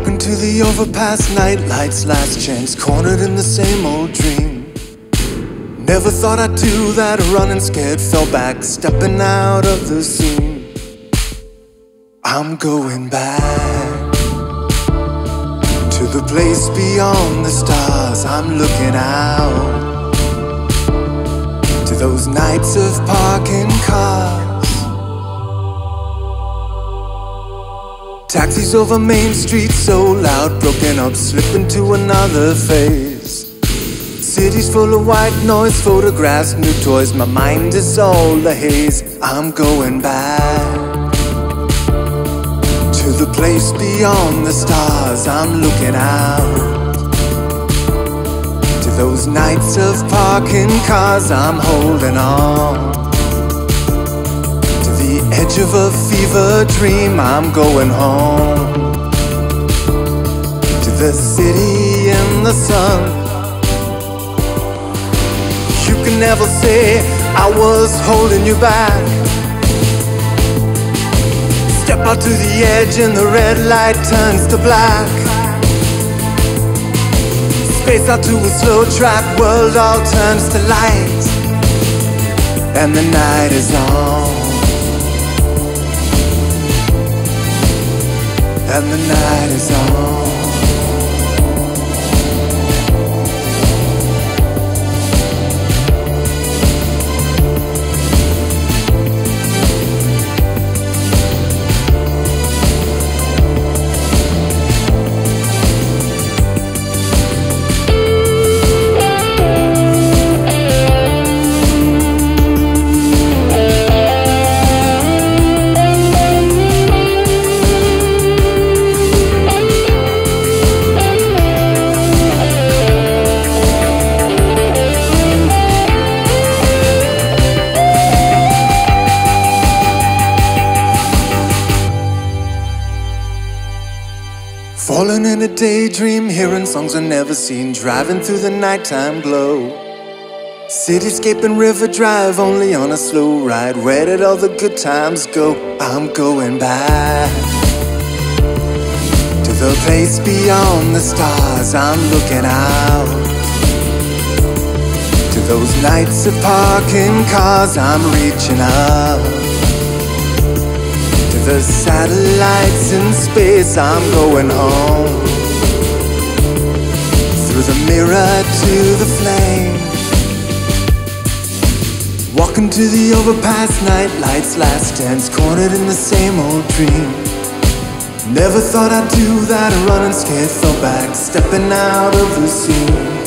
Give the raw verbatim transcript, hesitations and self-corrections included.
Walking to the overpass, night lights, last chance, cornered in the same old dream. Never thought I'd do that, running scared, fell back, stepping out of the scene. I'm going back to the place beyond the stars. I'm looking out to those nights of parking cars. Taxis over Main Street, so loud, broken up, slipping to another phase. Cities full of white noise, photographs, new toys, my mind is all a haze. I'm going back to the place beyond the stars. I'm looking out to those nights of parking cars. I'm holding on the edge of a fever dream. I'm going home to the city in the sun. You can never say I was holding you back. Step out to the edge and the red light turns to black. Space out to a slow track, world all turns to light, and the night is on, and the night is on. Falling in a daydream, hearing songs I've never seen, driving through the nighttime glow. Cityscape and river drive, only on a slow ride. Where did all the good times go? I'm going back to the place beyond the stars. I'm looking out to those nights of parking cars. I'm reaching up the satellites in space. I'm going home through the mirror to the flame. Walking to the overpass, night lights, last dance, cornered in the same old dream. Never thought I'd do that, running scared, fell back, stepping out of the scene.